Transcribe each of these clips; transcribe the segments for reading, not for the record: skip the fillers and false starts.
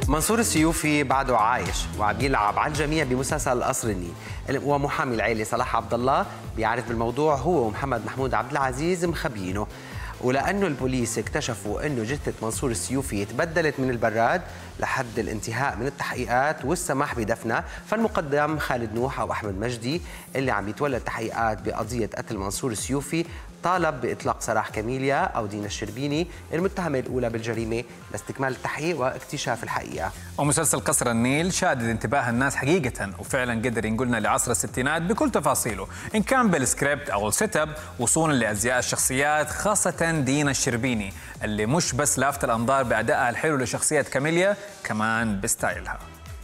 منصور السيوفي بعده عايش وعم يلعب على الجميع بمسلسل القصر النيل، ومحامي العائله صلاح عبد الله بيعرف بالموضوع هو ومحمد محمود عبد العزيز مخبيينه. ولأنه البوليس اكتشفوا أنه جثة منصور السيوفي تبدلت من البراد لحد الانتهاء من التحقيقات والسماح بدفنها، فالمقدم خالد نوح أو أحمد مجدي اللي عم يتولى التحقيقات بقضية قتل منصور السيوفي طالب بإطلاق سراح كاميليا أو دينا الشربيني المتهمة الأولى بالجريمة لاستكمال التحقيق واكتشاف الحقيقة. ومسلسل قصر النيل شادد انتباه الناس حقيقة، وفعلا قدر ينقلنا لعصر الستينات بكل تفاصيله، إن كان بالسكريبت أو السيت اب، وصولا لأزياء الشخصيات خاصة دينا الشربيني اللي مش بس لافت الأنظار بأدائها الحلو لشخصية كاميليا، كمان بستايلها.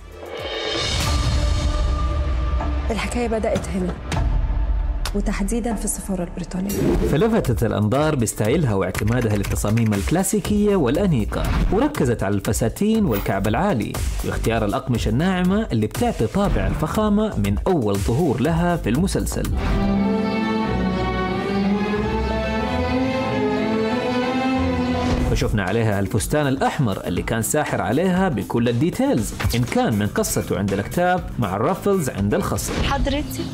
الحكاية بدأت هنا وتحديدا في السفارة البريطانية، فلفتت الأنظار بستايلها واعتمادها للتصاميم الكلاسيكية والأنيقة، وركزت على الفساتين والكعب العالي واختيار الأقمشة الناعمة اللي بتعطي طابع الفخامة من أول ظهور لها في المسلسل. وشفنا عليها الفستان الأحمر اللي كان ساحر عليها بكل الديتيلز، إن كان من قصته عند الكتاب مع الرفلز عند الخصر. حضرتي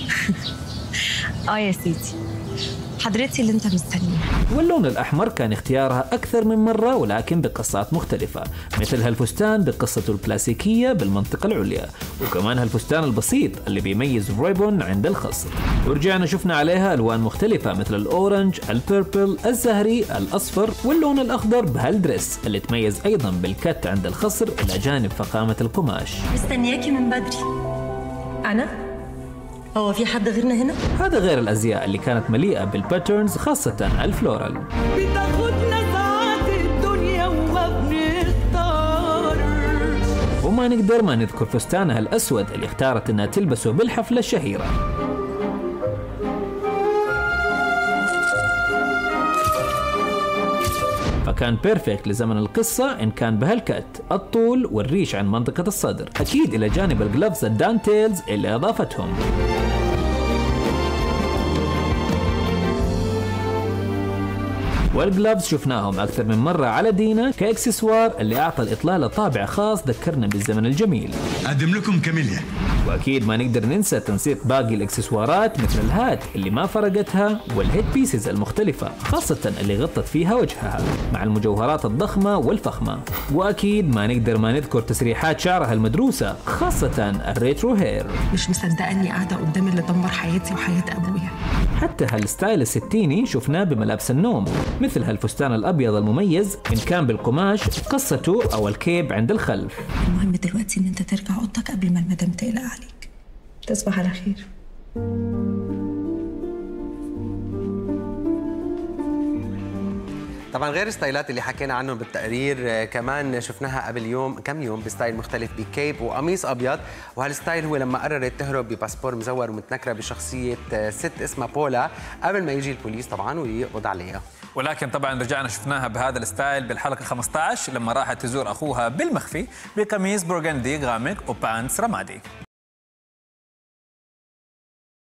يا سيدي، حضرتي اللي انت مستنيه. واللون الأحمر كان اختيارها أكثر من مرة ولكن بقصات مختلفة، مثل هالفستان بقصته الكلاسيكية بالمنطقة العليا، وكمان هالفستان البسيط اللي بيميز ريبون عند الخصر. ورجعنا شفنا عليها ألوان مختلفة مثل الأورنج، البيربل، الزهري، الأصفر، واللون الأخضر بهالدريس اللي تميز أيضا بالكت عند الخصر إلى جانب فخامة القماش. مستنياكي من بدري. أنا؟ هو في حد غيرنا هنا؟ هذا غير الأزياء اللي كانت مليئة بالباترنز خاصة الفلورال. بتاخدنا ساعات الدنيا وما بنختار. وما نقدر ما نذكر فستانها الأسود اللي اختارت انها تلبسه بالحفلة الشهيرة. فكان بيرفكت لزمن القصة إن كان بهالكت، الطول والريش عن منطقة الصدر، أكيد إلى جانب الجلوفز الدانتيلز اللي أضافتهم. والجلوفز شفناهم أكثر من مرة على دينا كإكسسوار اللي أعطى الإطلالة طابع خاص ذكرنا بالزمن الجميل. أقدم لكم كاميليا. وأكيد ما نقدر ننسى تنسيق باقي الإكسسوارات مثل الهات اللي ما فرقتها، والهيد بيسز المختلفة خاصة اللي غطت فيها وجهها مع المجوهرات الضخمة والفخمة. وأكيد ما نقدر ما نذكر تسريحات شعرها المدروسة خاصة الريترو هير. مش مصدقة إني قاعدة قدام اللي دمر حياتي وحياة أبويا. حتى هالستايل الستيني شفناه بملابس النوم مثل هالفستان الأبيض المميز إن كان بالقماش قصته أو الكيب عند الخلف. المهم دلوقتي إن أنت ترجع أوضتك قبل ما المدام تقلق عليك. تصبح على خير. طبعا غير الستايلات اللي حكينا عنهم بالتقرير، كمان شفناها قبل كم يوم بستايل مختلف بكيب وقميص ابيض، وهالستايل هو لما قررت تهرب بباسبور مزور ومتنكره بشخصيه ست اسمها بولا قبل ما يجي البوليس طبعا ويقبض عليها. ولكن طبعا رجعنا شفناها بهذا الستايل بالحلقة 15 لما راحت تزور أخوها بالمخفي بقميص برغندي غامق وبانتس رمادي.